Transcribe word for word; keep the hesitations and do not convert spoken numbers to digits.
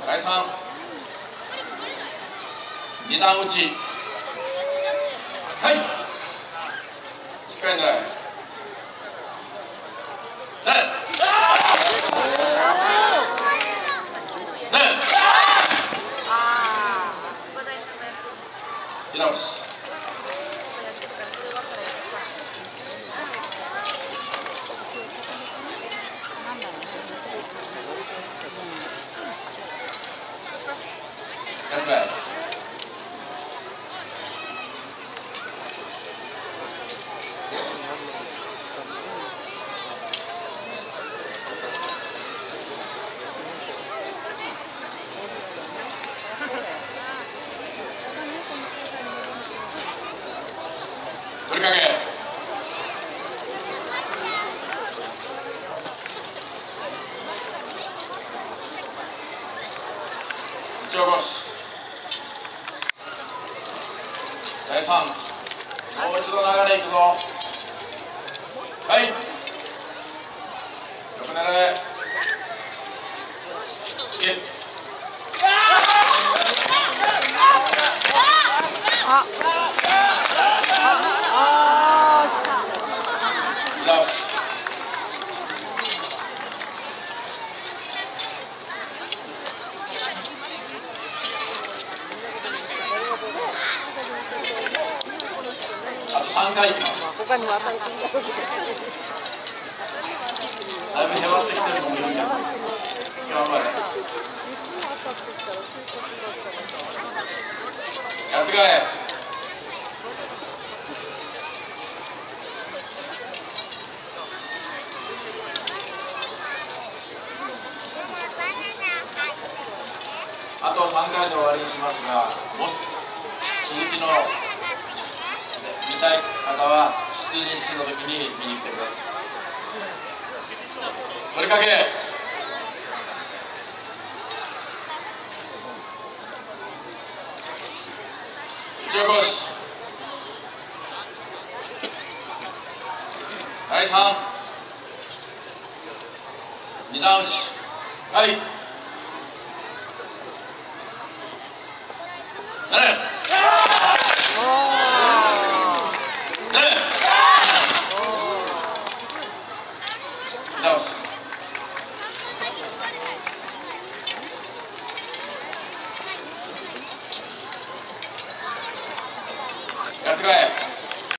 だいさん、に段打ち、はい、しっかり狙い、ねね出直し、ナイスプレー。取りかけ、打ち起こし、だいさん、もう一度流れいくぞ、はい、よく狙え、いけ、あ直し、あとさんかいいきます。だいぶへばってきてる子もいるんじゃない。頑張れ。やつがえ。あとさんかいで終わりにしますが、もし続きの見たい方は出陣式の時に見に来てください。取りかけ、打ち起こし、だいさん、に段打ち、はい、なれ。